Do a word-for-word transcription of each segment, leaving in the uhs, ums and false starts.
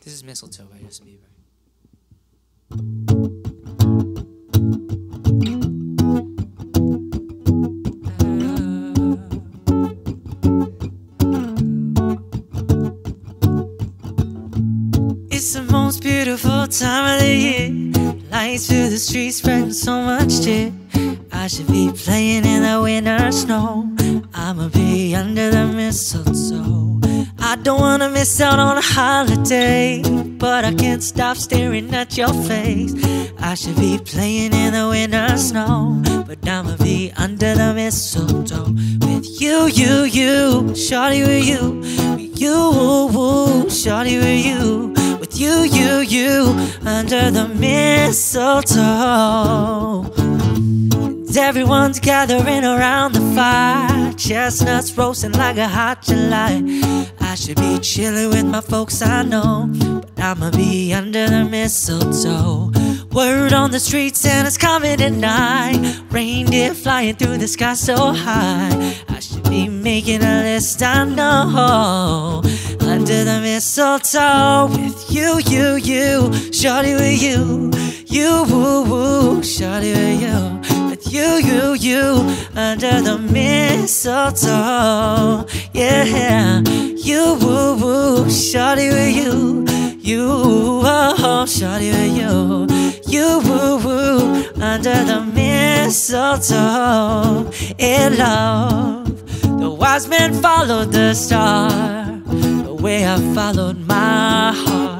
This is Mistletoe by Justin Bieber. It's the most beautiful time of the year. Lights through the streets spreading so much cheer. I should be playing in the winter snow. I'ma be under the mistletoe. I don't wanna miss out on a holiday, but I can't stop staring at your face. I should be playing in the winter snow, but I'ma be under the mistletoe with you, you, you, shawty with you, with you, shawty with you, with you, you, you, under the mistletoe. And everyone's gathering around the fire, chestnuts roasting like a hot July. I should be chilling with my folks, I know, but I'ma be under the mistletoe. Word on the street, Santa's coming tonight. Reindeer flying through the sky so high. I should be making a list, I know, under the mistletoe with you, you, you, shawty with you, you, woo, woo, shawty with you, with you, you, you, under the mistletoe, yeah, you, woo, woo, shawty with you, you, oh, shawty with you, you, woo, woo, under the mistletoe. In love, the wise men followed the star, the way I followed my heart.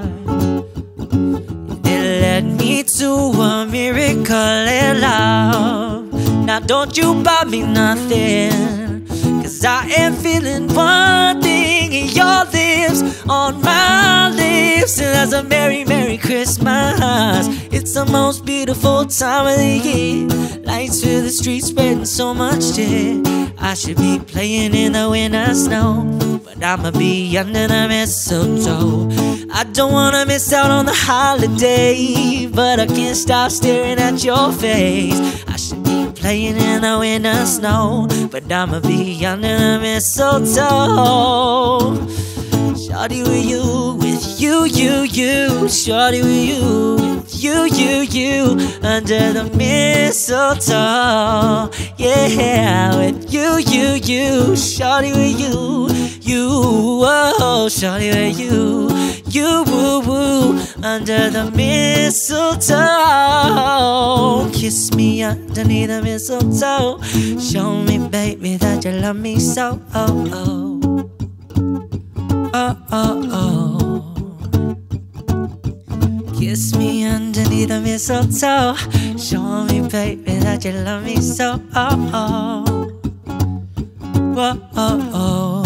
It led me to a miracle in love. Now don't you buy me nothing, 'cause I am feeling one thing in your lips, on my lips. And that's a merry, merry Christmas. It's the most beautiful time of the year. Lights through the streets spreading so much cheer. I should be playing in the winter snow, but I'ma be under the mistletoe. I don't wanna miss out on the holiday, but I can't stop staring at your face. I should be playing in the winter snow, but I'ma be under the mistletoe. Shawty with you, with you, you, you, shawty with you, with you, you, you, under the mistletoe, yeah, with you, you, you, shawty with you, you, oh, shawty with you, you, woo, woo, under the mistletoe. Kiss me underneath the mistletoe. Show me, baby, that you love me so, oh, oh. Oh, oh, oh. Kiss me underneath the mistletoe. Show me, baby, that you love me so, oh, oh. Oh, oh, oh.